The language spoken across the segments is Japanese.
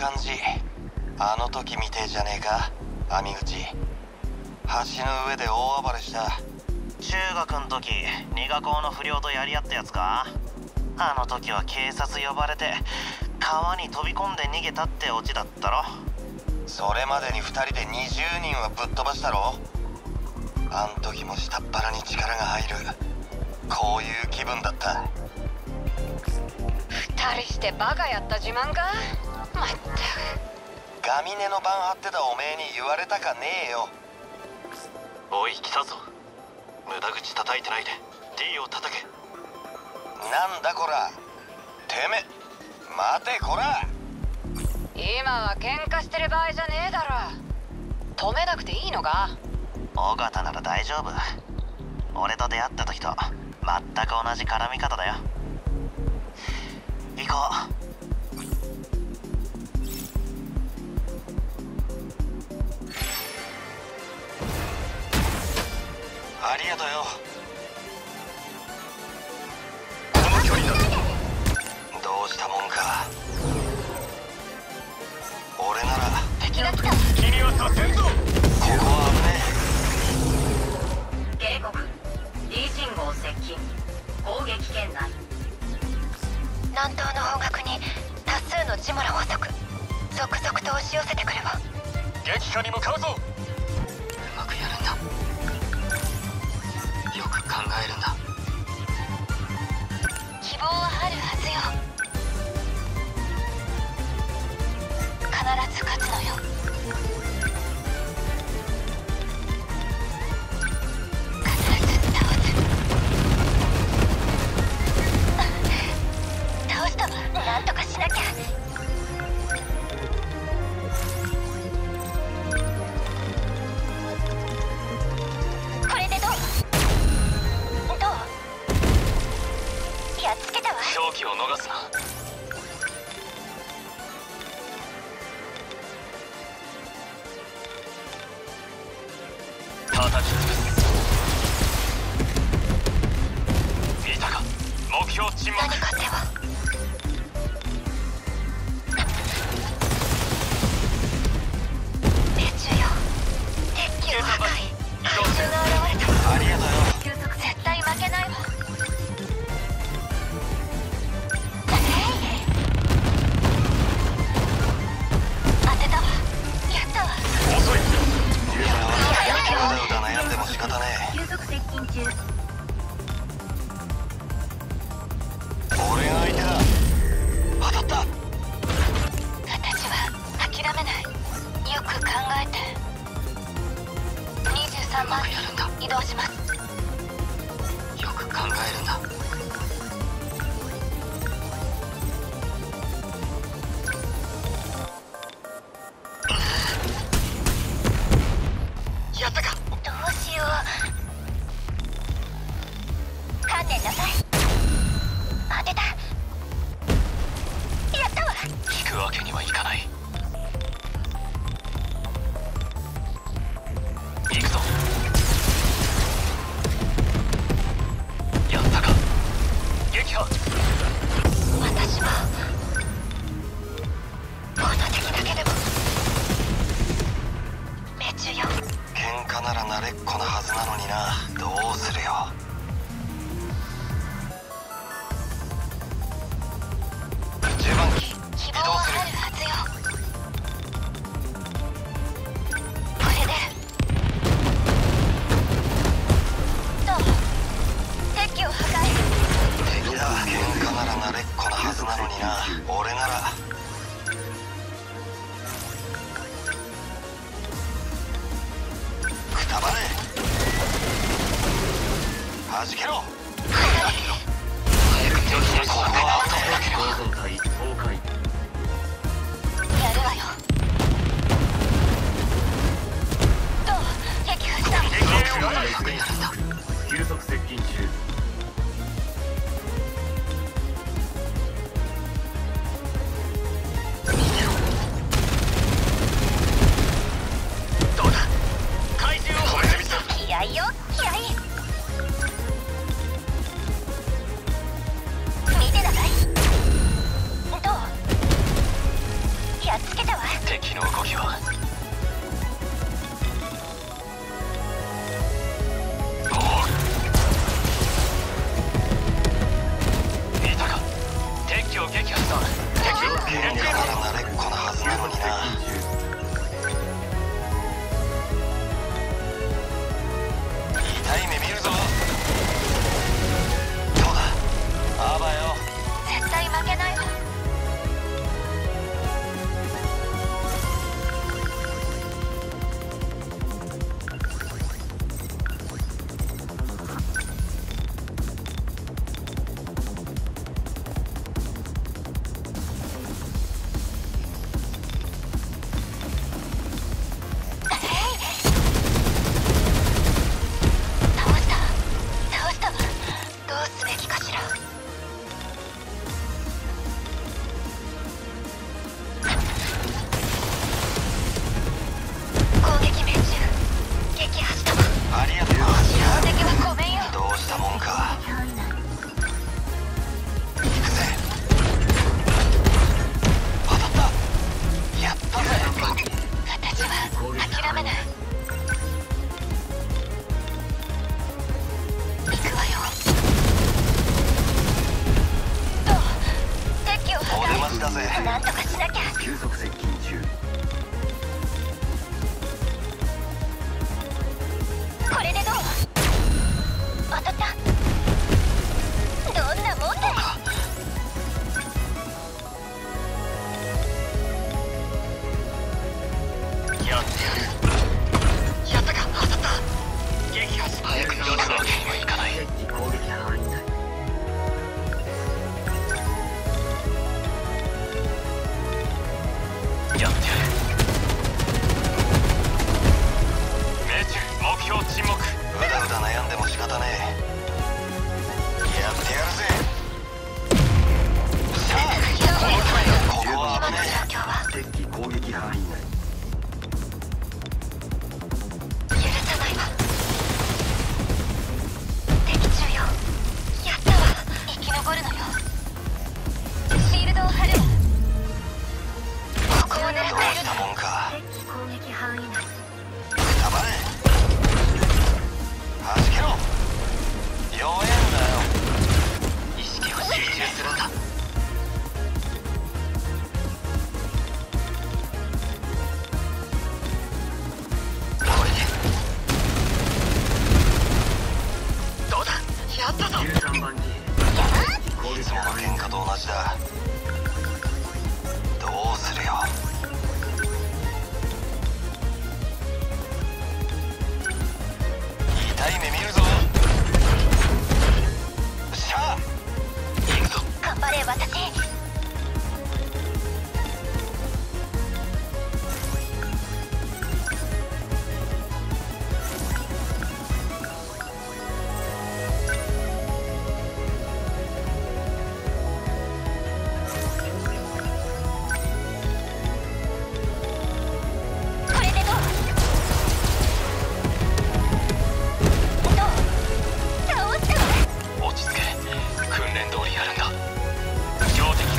感じ。あの時みてえじゃねえか、網口。橋の上で大暴れした。 中学の時二学校の不良とやり合ったやつか。あの時は警察呼ばれて川に飛び込んで逃げたってオチだったろ。 それまでに2人で20人はぶっ飛ばしたろ。あん時も下っ腹に力が入る。こういう気分だった。 2人してバカやった自慢か。まったくガミネの番張ってたおめえに言われたかねえよ。 おい来たぞ。無駄口叩いてないで D を叩け。 なんだこら、てめ待てこら。 今は喧嘩してる場合じゃねえだろ。止めなくていいのか。 尾形なら大丈夫。俺と出会った時と全く同じ絡み方だよ。行こう。 ありがとよ。 この距離だ。 どうしたもんか。俺なら。 敵が来た。 君はさせんぞ。 ここは危ね警告 D 信号接近攻撃圏内。 南東の方角に多数のジモラ捕捉。続々と押し寄せてくるわ。 撃破に向かうぞ。うまくやるんだ。よく考えるんだ。 希望はあるはずよ。必ず勝つのよ。必ず倒す。倒したわ。なんとかしなきゃ。これでどう？やっつけたわ。 勝機を逃すな。叩き潰す。見たか、目標沈黙。 何かっては。命中よ。鉄球破壊。怪獣が現れた。 え。ありがとよ。 絶対負けないわ。当てたわ。やったわ。 遅い。 うだうだ悩んでも仕方ねえ。 急速接近中。 俺が相手だ。当たった。 私は諦めない。よく考えて。23万人移動します。 よく考えるんだ。やったか。 どうしよう。観念なさい。当てた。やったわ。 引くわけにはいかない。行くぞ。やったか。撃破。 私はこの敵だけでも命中よ。 喧嘩なら慣れっこなはずなのにな。どうするよ。10番機移希望はあ動する。 るはずよ。これでどう？鉄器を破壊。 敵だ。喧嘩なら慣れっこなはずなのにな。俺なら。くたばれ。弾けろ。 早く手をしないと。 ここは後だけど。 やるわよ。どう？撃破した。 急速接近中。どうだ。怪獣を止めてみた。 気合いよ。気合い。見てなさい。どう？やっつけ敵の動きは。見たか、敵機を撃破した。敵を撃破。まだ慣れっこなはずなのにな。痛い目見るぞ。どうだ、あばよ。 絶対負けないわ。なんとかしなきゃ。 急速接近中。 これでどう？当たった。どんなもんだよ。 やってやる。やったか、当たった。撃破し、早く乗るわけにはいかない。 敵機攻撃範囲内。 やってやる。命中、目標沈黙。うだうだ悩んでも仕方ねえ。やってやるぜ。さあ、ここは危ねえ。 敵機攻撃範囲内。 許さないわ。敵中よ。やったわ。生き残るのよ。シールドを張る。ここを狙っているどうしたもんか。 敵機攻撃範囲内。 くたばれ。はじけろ。弱えんだよ。意識を集中するんだ。これでどうだ、やったぞ。 13番機攻いつもの撃範囲内。 喧嘩と同じだ。どうするよ。痛い目見るぞ。よっしゃ、行くぞ。 頑張れ私。これでどう？倒したわ。 落ち着け。訓練通りやるんだ。標的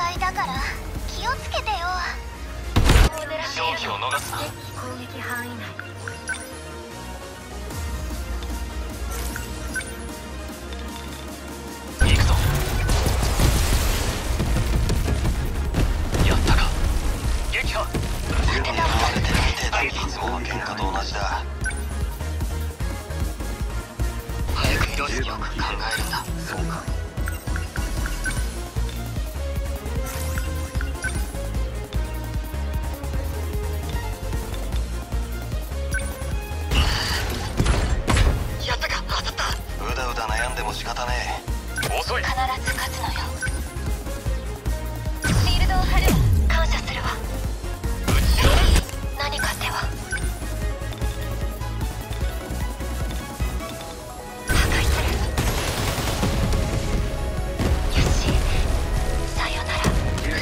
態だから気をつけてよ。 勝機を逃すな。 攻撃範囲内。 行くぞ。やったか。撃破。 狙われてるみてえだ。いつもの喧嘩と同じだ。早く色々よく考えるんだ。 そうか。 やったか。当たった。うだうだ悩んでも仕方ねえ。 遅い。 必ず勝つのよ。シールドを張るわ。感謝するわ。何か手は破壊する。よし、さよなら。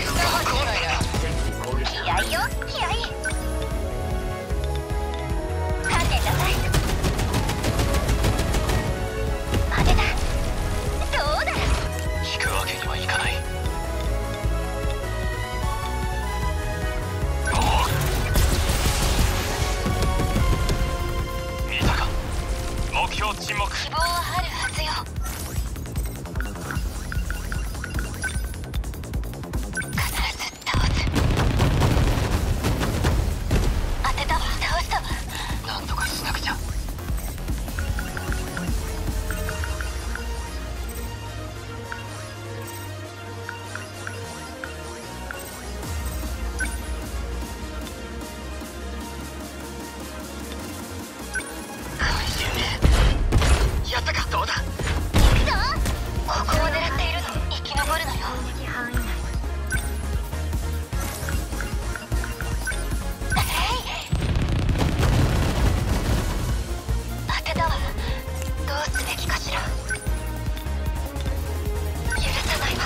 気合いよ、気合い。観念なさい。待てだ。どうだ。 引くわけにはいかない。見たか。目標沈黙。 希望はあるはずよ。必ず倒す。当てたわ。倒したわ。 なんとかしなくちゃ。やったか。どうだ。 行くぞ。ここを狙っているの。生き残るのよ。 攻撃範囲内。 当てたわ。どうすべきかしら。許さないわ。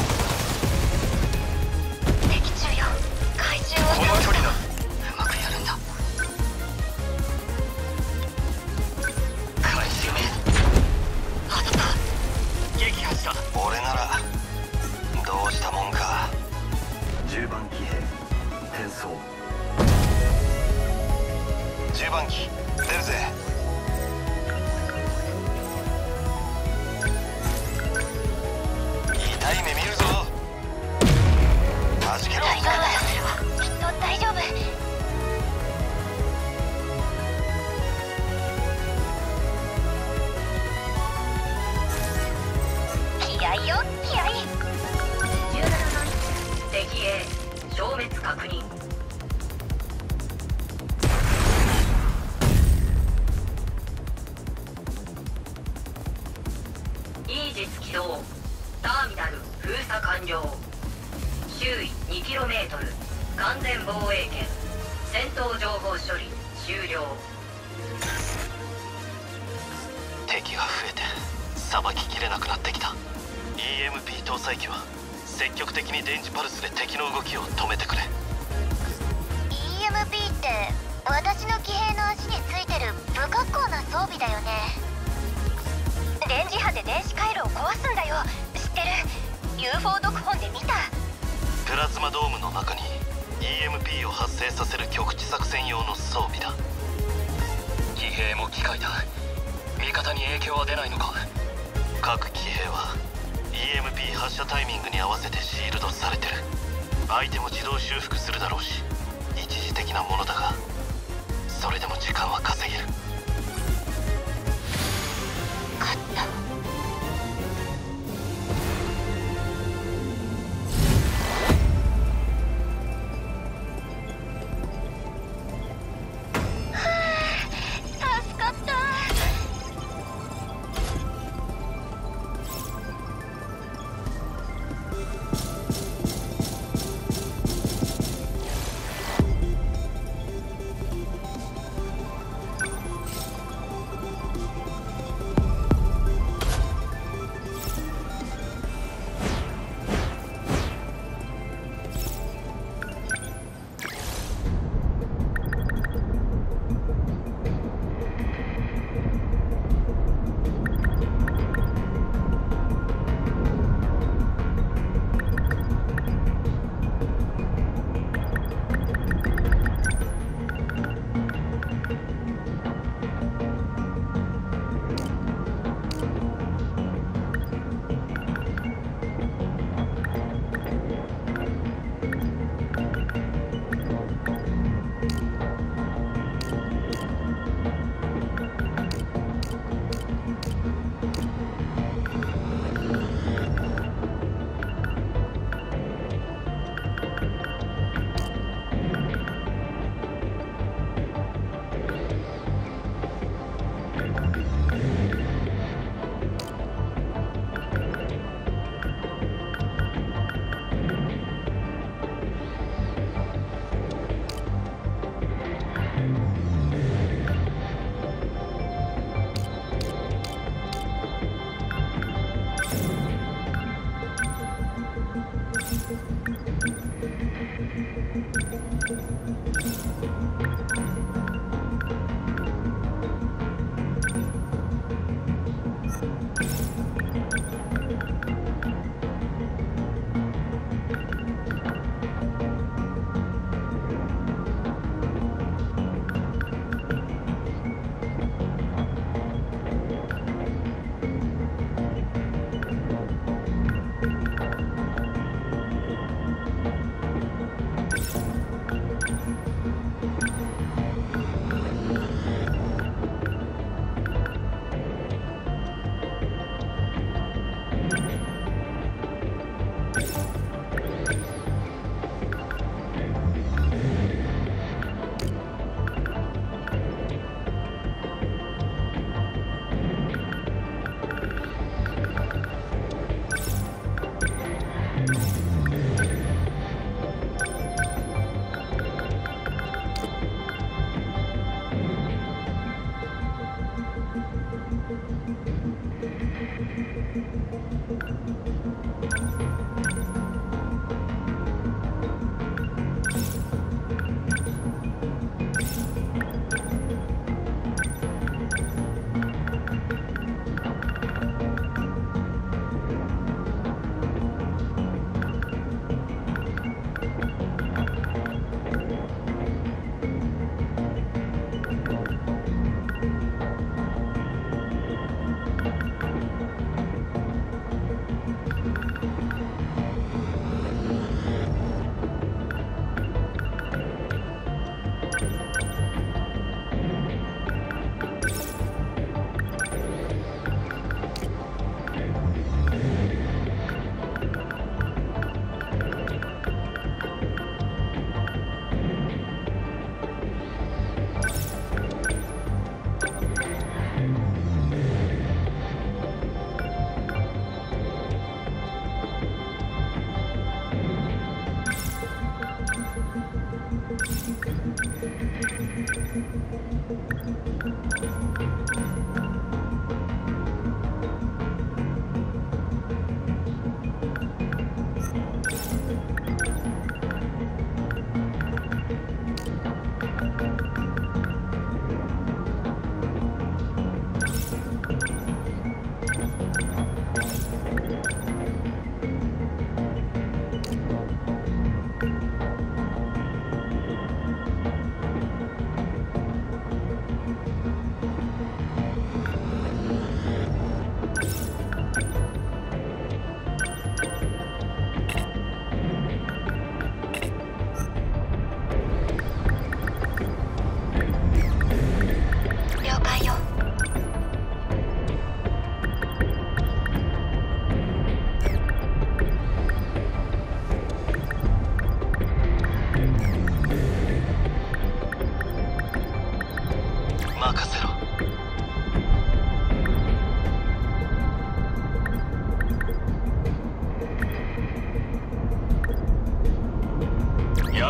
敵中よ。怪獣をこの距離だ。 うまくやるんだ。回収目。当たった。 撃破した。 俺ならどうしたもんか。 10番騎兵転送。 10番機出るぜ。痛い目見るぞ。弾けろ。 大丈夫だ。するわ。きっと大丈夫。気合いよ、気合い。 17番敵 A 消滅確認。イージス起動。ターミナル封鎖完了。周囲 2km 完全防衛圏。戦闘情報処理終了。 敵が増えてさばききれなくなってきた。 EMP 搭載機は積極的に電磁パルスで敵の動きを止めてくれ。 EMP って私の騎兵の足についてる不格好な装備だよね。電磁波で電子回路を壊すんだよ。知ってる。 UFO 読本で見た。 プラズマドームの中に EMP を発生させる局地作戦用の装備だ。騎兵も機械だ。味方に影響は出ないのか。各騎兵は EMP 発射タイミングに合わせてシールドされてる。相手も自動修復するだろうし一時的なものだが、それでも時間は稼げる。 勝った。助かった。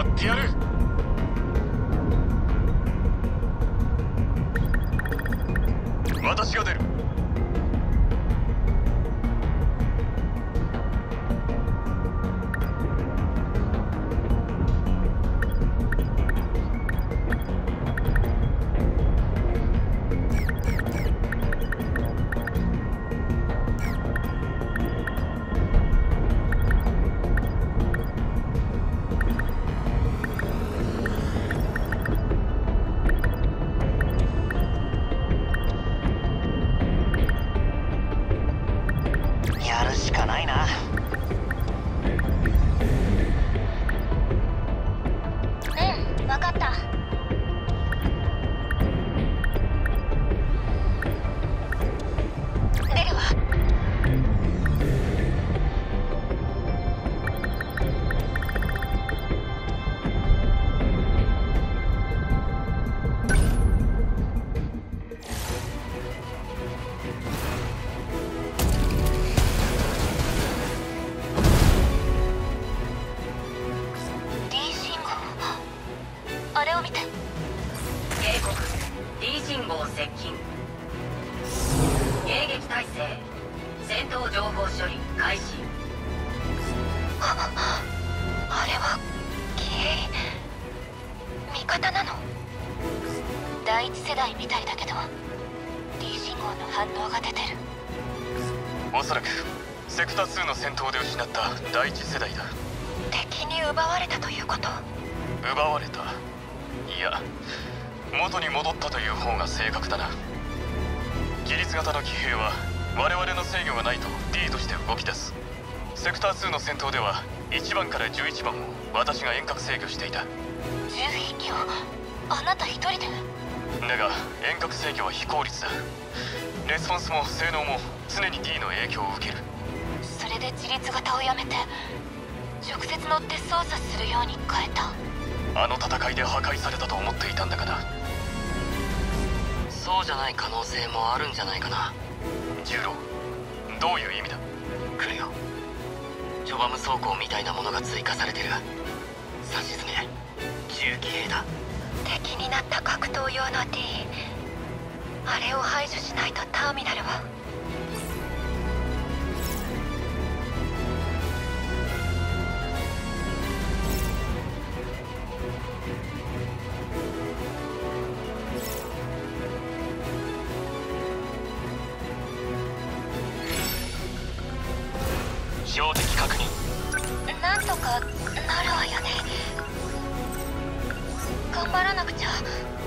ってやる。私が出る。 やるしかないな。 うん、分かった。出るわ。D 信号、あれを見て。 警告 D 信号接近。迎撃態勢。戦闘情報処理開始。 あれは騎兵味方なの？第一世代みたいだけど D 信号の反応が出てる。 おそらくセクター2の戦闘で失った第一世代だ。 敵に奪われたということ？ 奪われた。いや、元に戻ったという方が正確だな。規律型の騎兵は我々の制御がないと D として動き出す。セクター2の戦闘では1番から11番を私が遠隔制御していた。 11機をあなた一人で？ だが遠隔制御は非効率だ。レスポンスも性能も常に D の影響を受ける。 それで自立型をやめて直接乗って操作するように変えた。 あの戦いで破壊されたと思っていたんだがな。そうじゃない可能性もあるんじゃないかな。ジュロー、どういう意味だ？来るよ。ジョバム装甲みたいなものが追加されてる。さしずめ重騎兵だ。 敵になった格闘用の D、 あれを排除しないとターミナルは。 標的確認。 なんとかなるわよね。頑張らなくちゃ。